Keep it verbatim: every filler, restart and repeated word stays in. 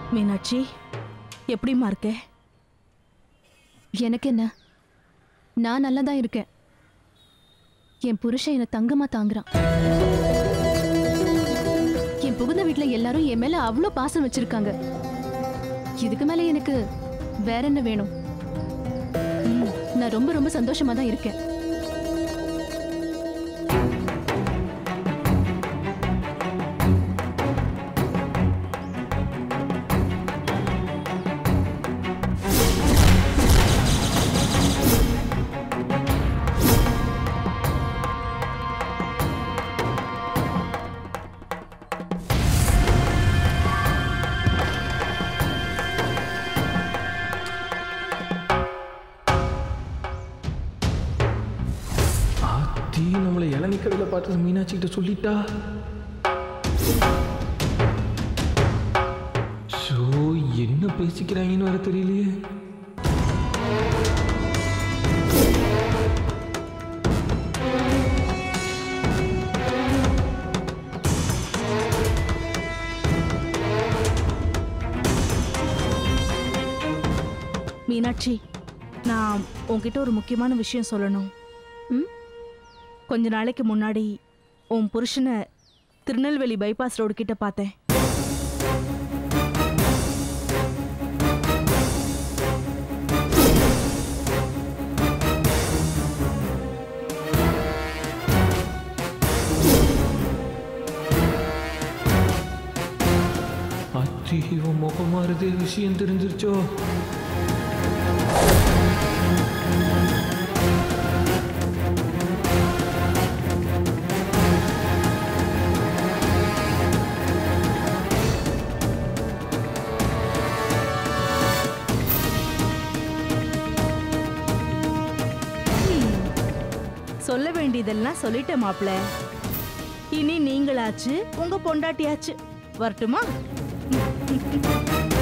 மீனாட்சி, எப்படிமா இருக்க? எனக்கு என்ன, நான் நல்லா தான் இருக்கேன். என் புருஷன் என்னை தங்கமா தாங்குறான். என் புகுந்த வீட்டுல எல்லாரும் என் மேல அவ்வளோ பாசம் வச்சிருக்காங்க. இதுக்கு மேல எனக்கு வேற என்ன வேணும்? நான் ரொம்ப ரொம்ப சந்தோஷமா தான் இருக்கேன். நம்மளை இளநீ கடையில் பார்த்து மீனாட்சி கிட்ட சொல்லிட்டா. ஷோ, என்ன பேசிக்கிறாங்கன்னு வர தெரியலையே. மீனாட்சி, நான் உன்கிட்ட ஒரு முக்கியமான விஷயம் சொல்லணும். ம் கொஞ்ச நாளைக்கு முன்னாடி உன் புருஷனை திருநெல்வேலி பைபாஸ் ரோடு கிட்ட பார்த்தேன். அத்தி இவன் முகம் மாறுதே, விஷயம் தெரிஞ்சிருச்சோ? சொல்ல வேண்டியதெல்லாம் சொல்லிட்டேன் மாப்ள. இனி நீங்களாச்சு, உங்க பொண்டாட்டியாச்சு. வரட்டுமா?